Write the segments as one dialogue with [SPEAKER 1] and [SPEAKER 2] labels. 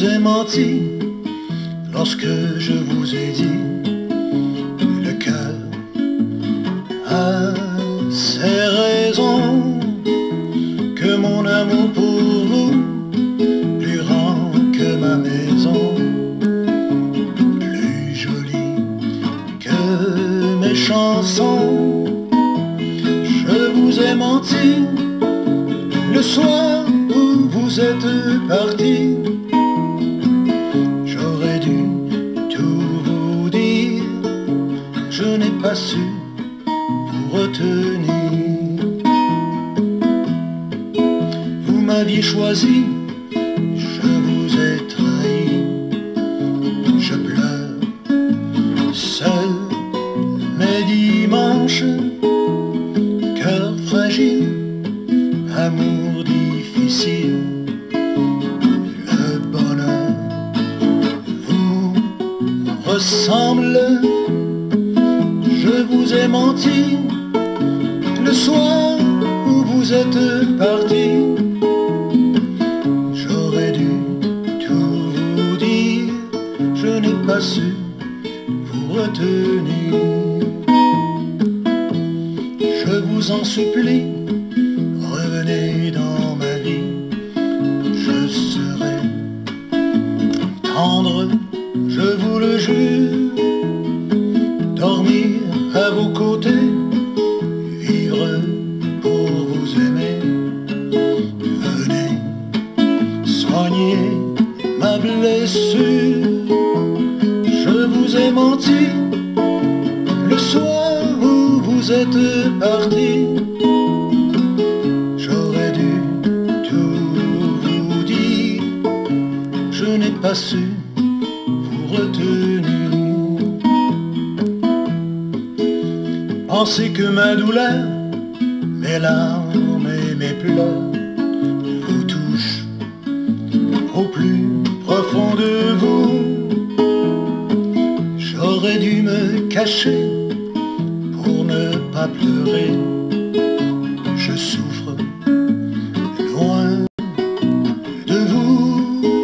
[SPEAKER 1] ai menti lorsque je vous ai dit le cœur a ses raisons, que mon amour pour vous plus grand que ma maison, plus joli que mes chansons. Je vous ai menti le soir où vous êtes parti. J'aurais dû tout vous dire, je n'ai pas su vous retenir. Vous m'aviez choisi, je vous ai trahi. Je pleure seul mes dimanches, cœur fragile, amour difficile. Le bonheur vous ressemble. Je vous ai menti le soir où vous êtes parti. J'aurais dû tout vous dire, je n'ai pas su vous retenir. Je vous en supplie, revenez dans ma vie. Je serai tendre, je vous le jure, dormir à vos côtés, vivre pour vous aimer. Venez soigner ma blessure. Je vous ai menti le soir où vous êtes parti. J'aurais dû tout vous dire, je n'ai pas su vous retenir. Pensez que ma douleur, mes larmes et mes pleurs vous touchent au plus profond de vous. J'aurais dû me cacher pour ne pas pleurer. Je souffre loin de vous.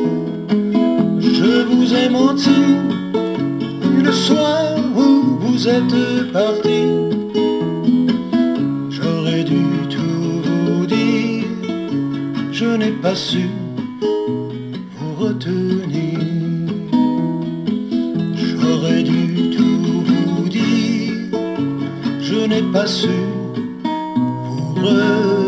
[SPEAKER 1] Je vous ai menti le soir où vous êtes parti. J'aurais dû tout vous dire, je n'ai pas su vous retenir. J'aurais dû tout vous dire, je n'ai pas su vous retenir.